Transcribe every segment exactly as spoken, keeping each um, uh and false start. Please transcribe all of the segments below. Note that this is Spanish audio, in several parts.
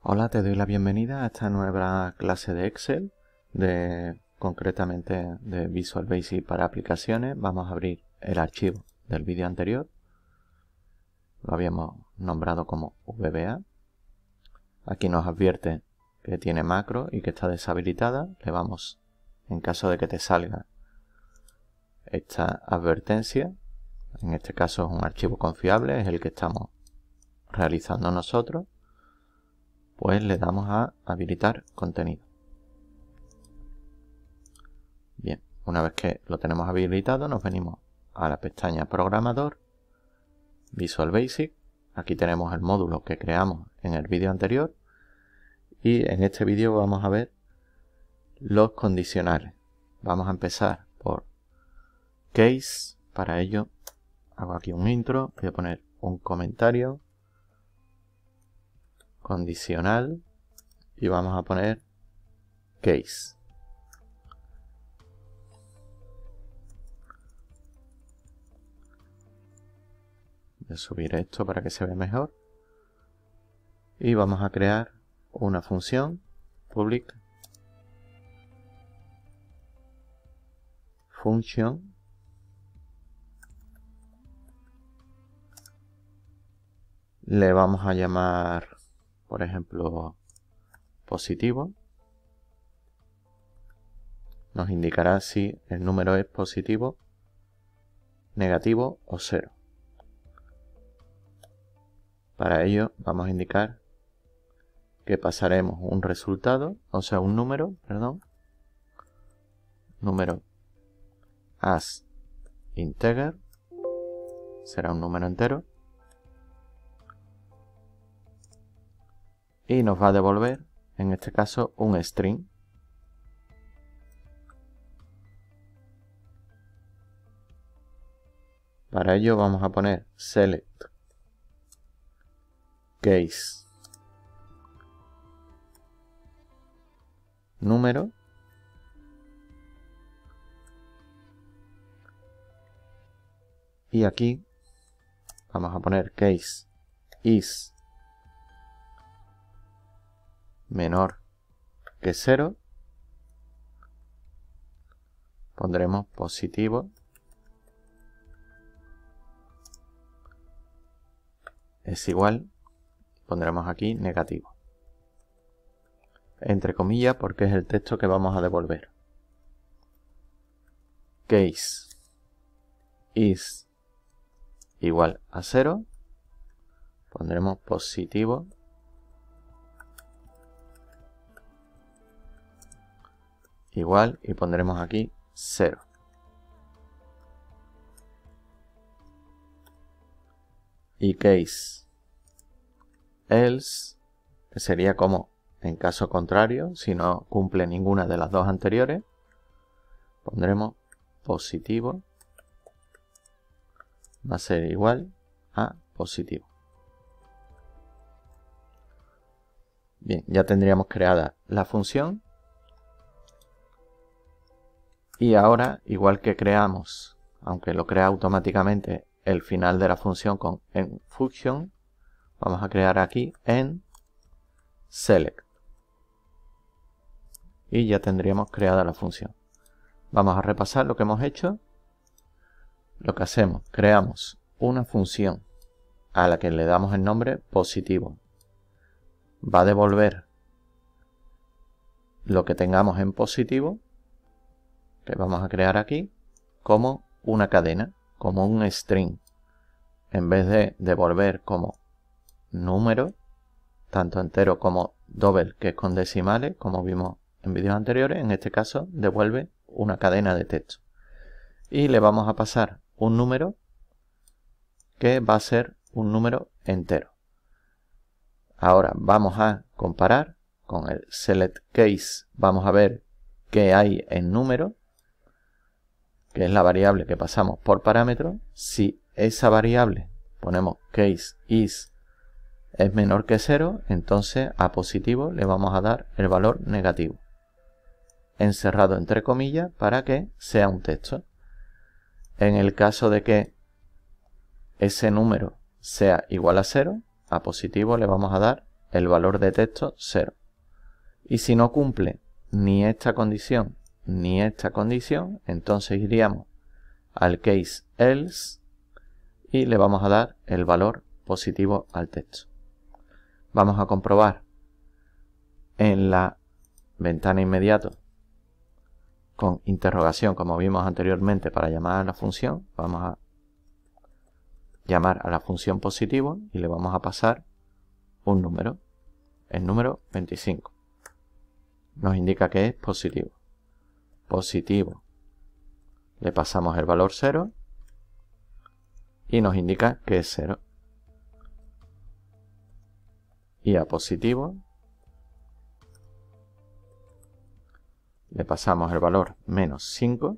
Hola, te doy la bienvenida a esta nueva clase de Excel, de concretamente de Visual Basic para aplicaciones. Vamos a abrir el archivo del vídeo anterior. Lo habíamos nombrado como V B A. Aquí nos advierte que tiene macro y que está deshabilitada. Le vamos, en caso de que te salga esta advertencia, en este caso es un archivo confiable, es el que estamos realizando nosotros, pues le damos a habilitar contenido. Bien, una vez que lo tenemos habilitado, nos venimos a la pestaña Programador, Visual Basic. Aquí tenemos el módulo que creamos en el vídeo anterior y en este vídeo vamos a ver los condicionales. Vamos a empezar por Case. Para ello hago aquí un intro, voy a poner un comentario condicional y vamos a poner Case. Voy a subir esto para que se vea mejor y vamos a crear una función public function le vamos a llamar, por ejemplo, positivo. Nos indicará si el número es positivo, negativo o cero. Para ello vamos a indicar que pasaremos un resultado, o sea un número, perdón, número as integer, será un número entero, y nos va a devolver, en este caso, un string. Para ello vamos a poner select case número y aquí vamos a poner case is menor que cero, pondremos positivo es igual, pondremos aquí negativo, entre comillas, porque es el texto que vamos a devolver. Case is igual a cero, pondremos positivo igual y pondremos aquí cero. Y case else, que sería como en caso contrario, si no cumple ninguna de las dos anteriores, pondremos positivo va a ser igual a positivo. Bien, ya tendríamos creada la función. Y ahora, igual que creamos, aunque lo crea automáticamente el final de la función con en function, vamos a crear aquí en select. Y ya tendríamos creada la función. Vamos a repasar lo que hemos hecho. Lo que hacemos, creamos una función a la que le damos el nombre positivo. Va a devolver lo que tengamos en positivo, que vamos a crear aquí, como una cadena, como un string. En vez de devolver como número, tanto entero como double, que es con decimales, como vimos en vídeos anteriores, en este caso devuelve una cadena de texto. Y le vamos a pasar un número que va a ser un número entero. Ahora vamos a comparar con el select case, vamos a ver qué hay en número, que es la variable que pasamos por parámetro. Si esa variable, ponemos case is, es menor que cero, entonces a positivo le vamos a dar el valor negativo, encerrado entre comillas para que sea un texto. En el caso de que ese número sea igual a cero, a positivo le vamos a dar el valor de texto cero. Y si no cumple ni esta condición ni esta condición, entonces iríamos al case else y le vamos a dar el valor positivo al texto. Vamos a comprobar en la ventana inmediata con interrogación, como vimos anteriormente para llamar a la función. Vamos a llamar a la función positivo y le vamos a pasar un número, el número veinticinco. Nos indica que es positivo. Positivo. Le pasamos el valor cero y nos indica que es cero. Y a positivo le pasamos el valor menos cinco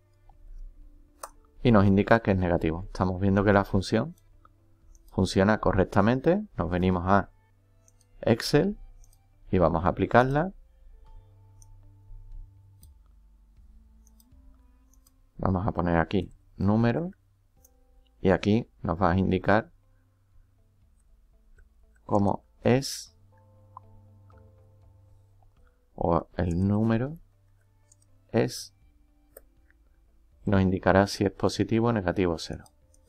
y nos indica que es negativo. Estamos viendo que la función funciona correctamente. Nos venimos a Excel y vamos a aplicarla. Vamos a poner aquí número y aquí nos va a indicar cómo es o el número es. Nos indicará si es positivo o negativo cero.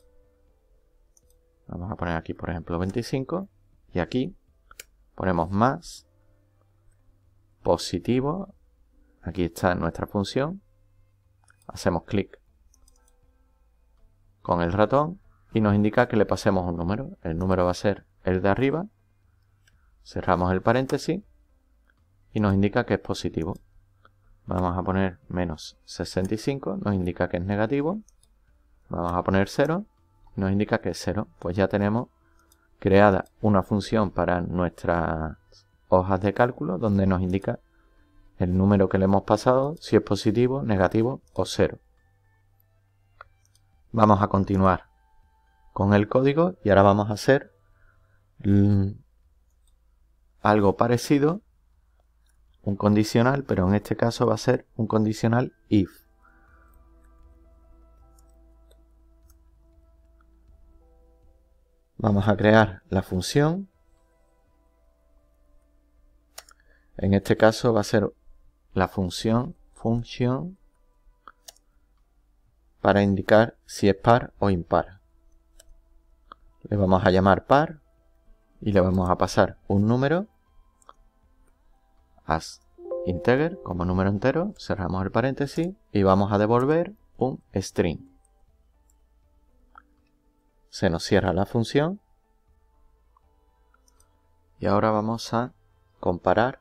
Vamos a poner aquí, por ejemplo, veinticinco y aquí ponemos más positivo. Aquí está nuestra función. Hacemos clic con el ratón y nos indica que le pasemos un número. El número va a ser el de arriba. Cerramos el paréntesis y nos indica que es positivo. Vamos a poner menos sesenta y cinco, nos indica que es negativo. Vamos a poner cero, nos indica que es cero. Pues ya tenemos creada una función para nuestras hojas de cálculo donde nos indica el número que le hemos pasado, si es positivo, negativo o cero. Vamos a continuar con el código y ahora vamos a hacer algo parecido, un condicional, pero en este caso va a ser un condicional if. Vamos a crear la función. En este caso va a ser la función función para indicar si es par o impar. Le vamos a llamar par y le vamos a pasar un número as integer como número entero. Cerramos el paréntesis y vamos a devolver un string. Se nos cierra la función y ahora vamos a comparar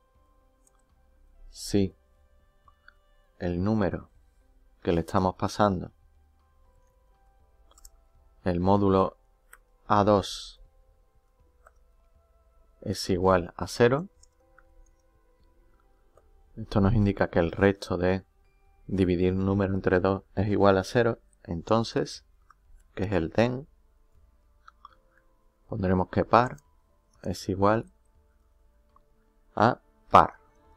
si el número que le estamos pasando, el módulo A dos, es igual a cero. Esto nos indica que el resto de dividir un número entre dos es igual a cero. Entonces, que es el then, pondremos que par es igual a par.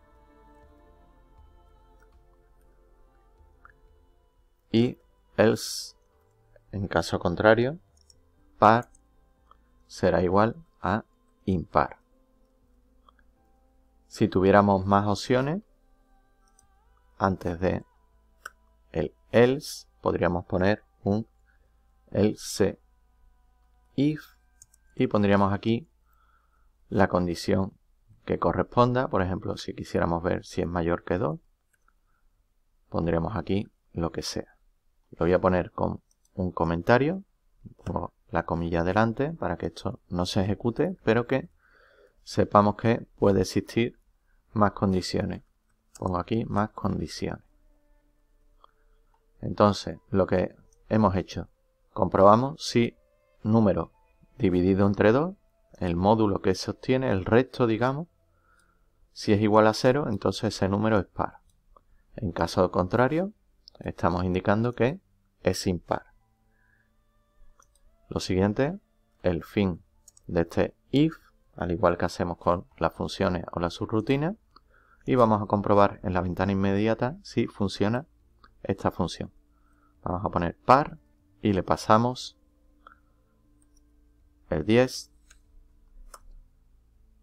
Y else, en caso contrario, par será igual a impar. Si tuviéramos más opciones, antes de el else, podríamos poner un else if y pondríamos aquí la condición que corresponda. Por ejemplo, si quisiéramos ver si es mayor que dos, pondríamos aquí lo que sea. Lo voy a poner con un comentario, pongo la comilla delante para que esto no se ejecute, pero que sepamos que puede existir más condiciones. Pongo aquí más condiciones. Entonces, lo que hemos hecho, comprobamos si número dividido entre dos, el módulo que se obtiene, el resto, digamos, si es igual a cero, entonces ese número es par. En caso contrario, estamos indicando que es impar. Lo siguiente, el fin de este if, al igual que hacemos con las funciones o las subrutinas, y vamos a comprobar en la ventana inmediata si funciona esta función. Vamos a poner par y le pasamos el diez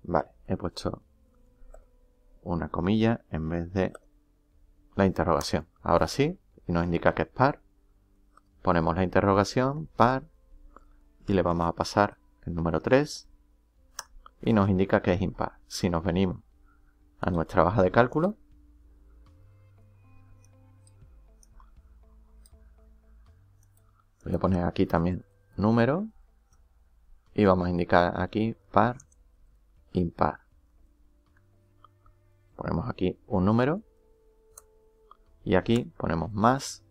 Vale, he puesto una comilla en vez de la interrogación. Ahora sí, y nos indica que es par. Ponemos la interrogación, par, y le vamos a pasar el número tres y nos indica que es impar. Si nos venimos a nuestra hoja de cálculo, voy a poner aquí también número y vamos a indicar aquí par, impar. Ponemos aquí un número y aquí ponemos más,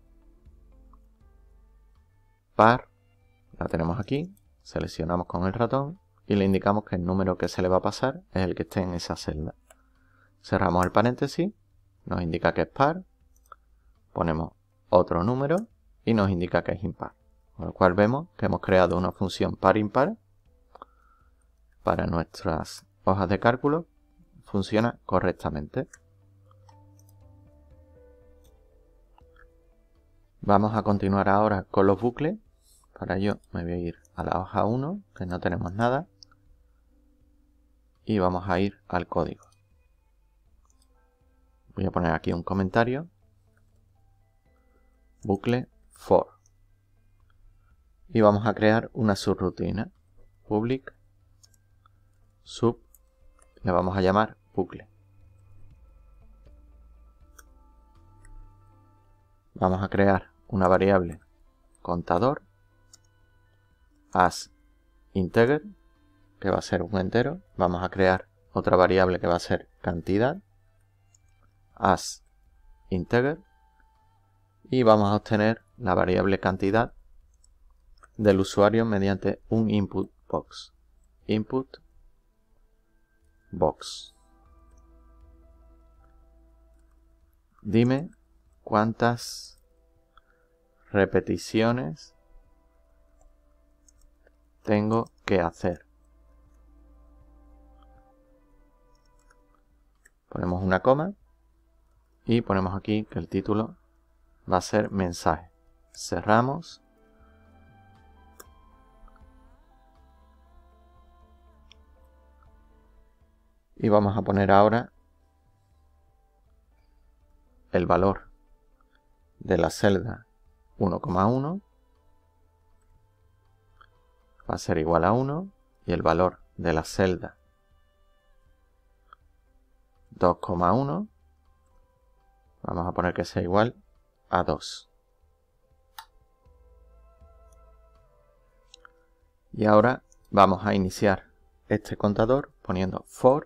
par, la tenemos aquí, seleccionamos con el ratón y le indicamos que el número que se le va a pasar es el que esté en esa celda. Cerramos el paréntesis, nos indica que es par, ponemos otro número y nos indica que es impar. Con lo cual vemos que hemos creado una función par-impar para nuestras hojas de cálculo. Funciona correctamente. Vamos a continuar ahora con los bucles. Para ello me voy a ir a la hoja uno, que no tenemos nada, y vamos a ir al código. Voy a poner aquí un comentario. Bucle for. Y vamos a crear una subrutina. Public sub. Le vamos a llamar bucle. Vamos a crear una variable contador as integer, que va a ser un entero. Vamos a crear otra variable que va a ser cantidad as integer y vamos a obtener la variable cantidad del usuario mediante un input box. Input box. Dime cuántas repeticiones tengo que hacer. Ponemos una coma y ponemos aquí que el título va a ser mensaje. Cerramos. Y vamos a poner ahora el valor de la celda uno coma uno. Va a ser igual a uno. Y el valor de la celda dos coma uno. Vamos a poner que sea igual a dos. Y ahora vamos a iniciar este contador poniendo for.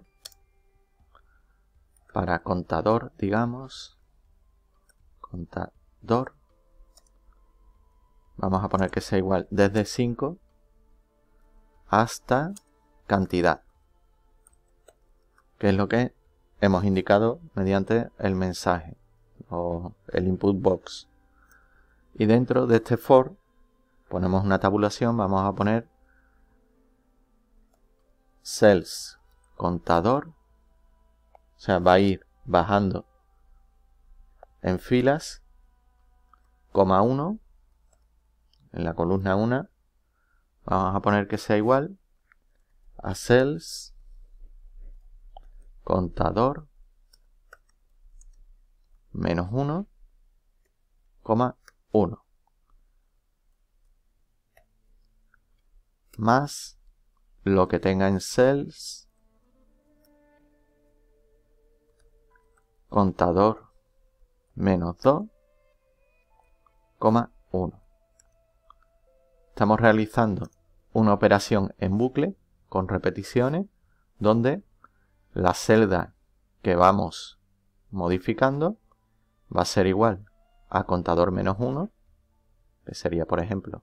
Para contador, digamos, contador, vamos a poner que sea igual desde cinco hasta cantidad, que es lo que hemos indicado mediante el mensaje o el input box. Y dentro de este for ponemos una tabulación, vamos a poner cells contador. O sea, va a ir bajando en filas, coma uno, en la columna uno, vamos a poner que sea igual a cells contador menos uno, coma uno, más lo que tenga en cells contador menos dos, coma uno. Estamos realizando una operación en bucle con repeticiones donde la celda que vamos modificando va a ser igual a contador menos uno, que sería, por ejemplo,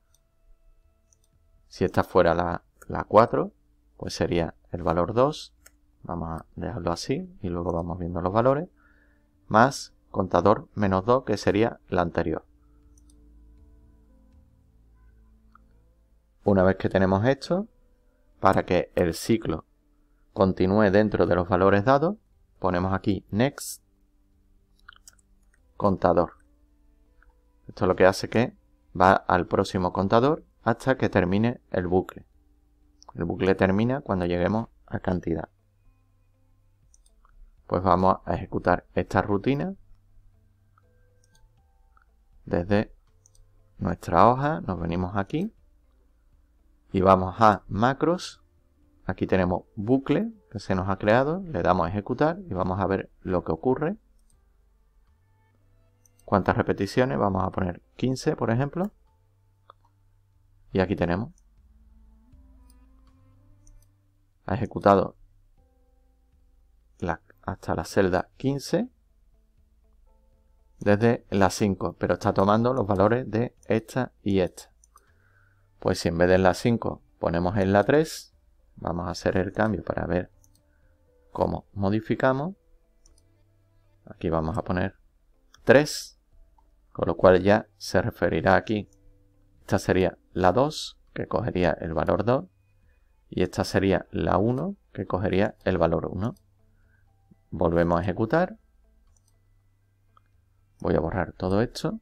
si esta fuera la, la cuatro, pues sería el valor dos. Vamos a dejarlo así y luego vamos viendo los valores. Más contador menos dos, que sería la anterior. Una vez que tenemos esto, para que el ciclo continúe dentro de los valores dados, ponemos aquí next contador. Esto es lo que hace que va al próximo contador hasta que termine el bucle. El bucle termina cuando lleguemos a cantidad. Pues vamos a ejecutar esta rutina desde nuestra hoja. Nos venimos aquí y vamos a macros. Aquí tenemos bucle que se nos ha creado, le damos a ejecutar y vamos a ver lo que ocurre. ¿Cuántas repeticiones? Vamos a poner quince, por ejemplo. Y aquí tenemos. Ha ejecutado la, hasta la celda quince desde la cinco, pero está tomando los valores de esta y esta. Pues si en vez de en la cinco ponemos en la tres, vamos a hacer el cambio para ver cómo modificamos. Aquí vamos a poner tres, con lo cual ya se referirá aquí. Esta sería la dos, que cogería el valor dos, y esta sería la uno, que cogería el valor uno. Volvemos a ejecutar. Voy a borrar todo esto.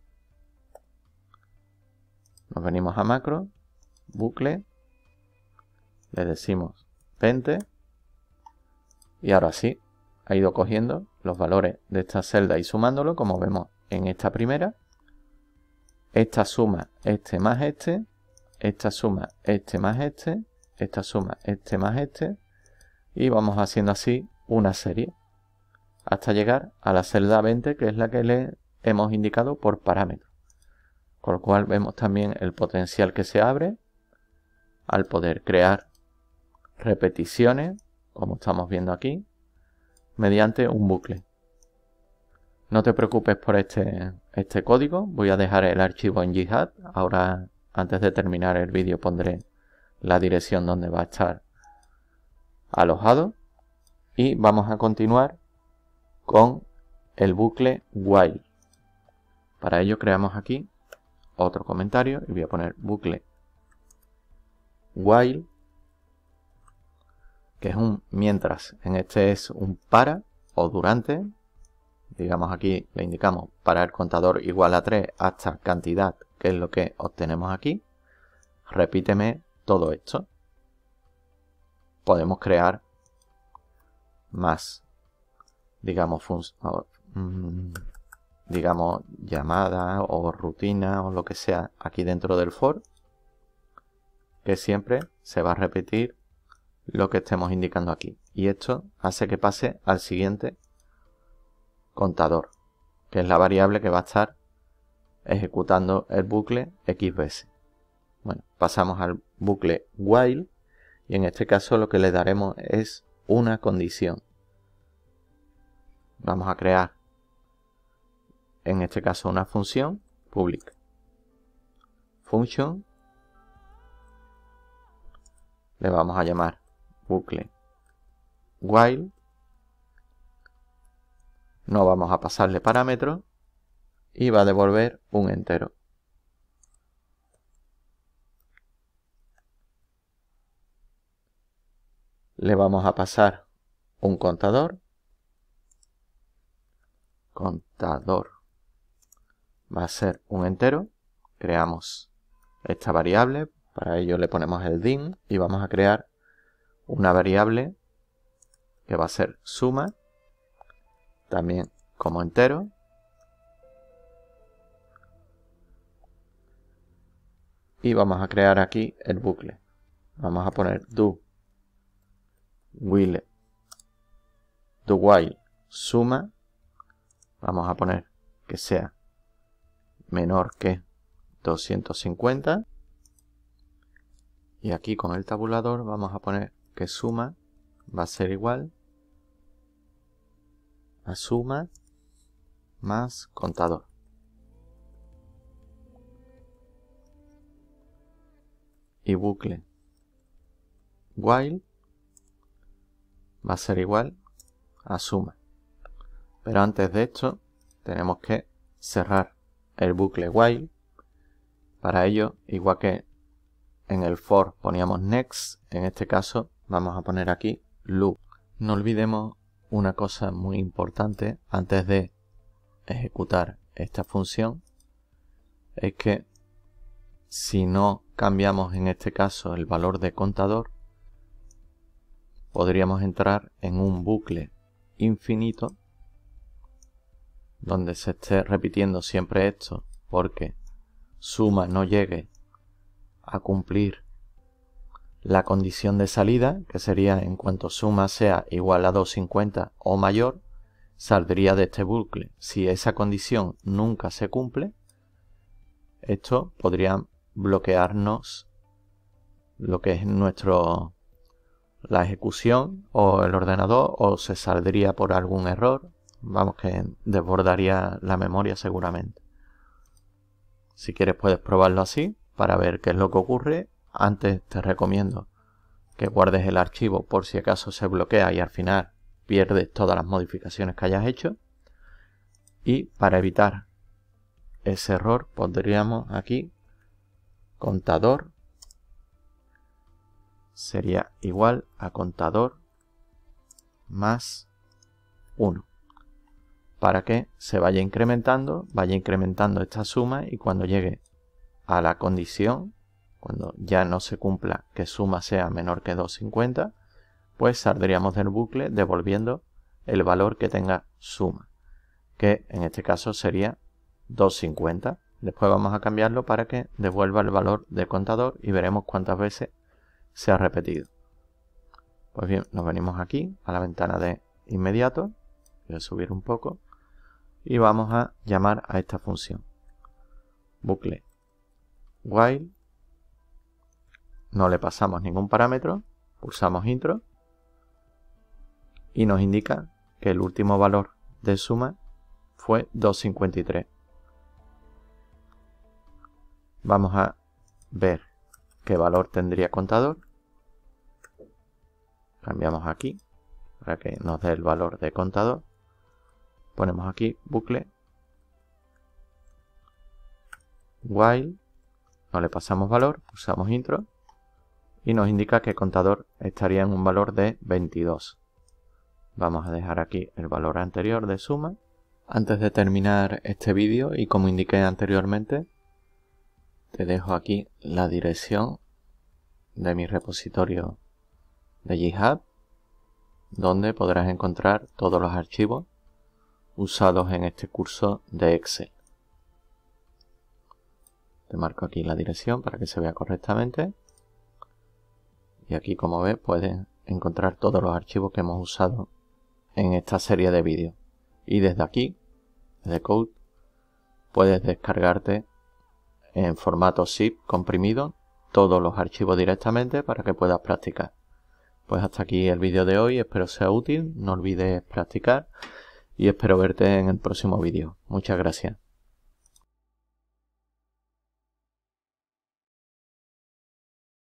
Nos venimos a macro, bucle, le decimos veinte, y ahora sí, ha ido cogiendo los valores de esta celda y sumándolo, como vemos en esta primera. Esta suma este más este, esta suma este más este, esta suma este más este, y vamos haciendo así una serie hasta llegar a la celda veinte, que es la que le hemos indicado por parámetro. Con lo cual vemos también el potencial que se abre al poder crear repeticiones, como estamos viendo aquí, mediante un bucle. No te preocupes por este, este código, voy a dejar el archivo en GitHub. Ahora, antes de terminar el vídeo, pondré la dirección donde va a estar alojado. Y vamos a continuar con el bucle while. Para ello creamos aquí otro comentario y voy a poner bucle while, que es un mientras. En este es un para o durante. Digamos, aquí le indicamos para el contador igual a tres hasta cantidad, que es lo que obtenemos aquí. Repíteme todo esto. Podemos crear más, digamos, mmm, digamos, llamadas o rutinas o lo que sea aquí dentro del for, que siempre se va a repetir lo que estemos indicando aquí. Y esto hace que pase al siguiente contador, que es la variable que va a estar ejecutando el bucle X veces. Bueno, pasamos al bucle while y en este caso lo que le daremos es una condición. Vamos a crear en este caso una función public function. Le vamos a llamar bucle while. No vamos a pasarle parámetros y va a devolver un entero. Le vamos a pasar un contador. Contador va a ser un entero. Creamos esta variable. Para ello le ponemos el dim y vamos a crear una variable que va a ser suma, también como entero. Y vamos a crear aquí el bucle. Vamos a poner do while, do while suma. Vamos a poner que sea menor que doscientos cincuenta. Y aquí con el tabulador vamos a poner que suma va a ser igual a suma más contador. Y bucle while va a ser igual a suma. Pero antes de esto tenemos que cerrar el bucle while. Para ello, igual que en el for poníamos next, en este caso vamos a poner aquí loop. No olvidemos una cosa muy importante antes de ejecutar esta función, es que si no cambiamos en este caso el valor de contador, podríamos entrar en un bucle infinito donde se esté repitiendo siempre esto porque suma no llegue a cumplir la condición de salida, que sería en cuanto suma sea igual a doscientos cincuenta o mayor, saldría de este bucle. Si esa condición nunca se cumple, esto podría bloquearnos lo que es nuestro la ejecución o el ordenador, o se saldría por algún error. Vamos, que desbordaría la memoria seguramente. Si quieres puedes probarlo así para ver qué es lo que ocurre. Antes te recomiendo que guardes el archivo por si acaso se bloquea y al final pierdes todas las modificaciones que hayas hecho. Y para evitar ese error pondríamos aquí contador sería igual a contador más uno, para que se vaya incrementando, vaya incrementando esta suma, y cuando llegue a la condición, cuando ya no se cumpla que suma sea menor que doscientos cincuenta, pues saldríamos del bucle devolviendo el valor que tenga suma, que en este caso sería doscientos cincuenta. Después vamos a cambiarlo para que devuelva el valor de contador y veremos cuántas veces se ha repetido. Pues bien, nos venimos aquí a la ventana de inmediato, voy a subir un poco, y vamos a llamar a esta función bucle while, no le pasamos ningún parámetro, pulsamos intro y nos indica que el último valor de suma fue doscientos cincuenta y tres. Vamos a ver qué valor tendría contador. Cambiamos aquí para que nos dé el valor de contador. Ponemos aquí bucle while, no le pasamos valor, pulsamos intro y nos indica que contador estaría en un valor de veintidós. Vamos a dejar aquí el valor anterior de suma. Antes de terminar este vídeo, y como indiqué anteriormente, te dejo aquí la dirección de mi repositorio de GitHub, donde podrás encontrar todos los archivos usados en este curso de Excel. Te marco aquí la dirección para que se vea correctamente. Y aquí, como ves, puedes encontrar todos los archivos que hemos usado en esta serie de vídeos. Y desde aquí, desde Code, puedes descargarte en formato zip comprimido todos los archivos directamente para que puedas practicar. Pues hasta aquí el vídeo de hoy, espero sea útil, no olvides practicar y espero verte en el próximo vídeo. Muchas gracias.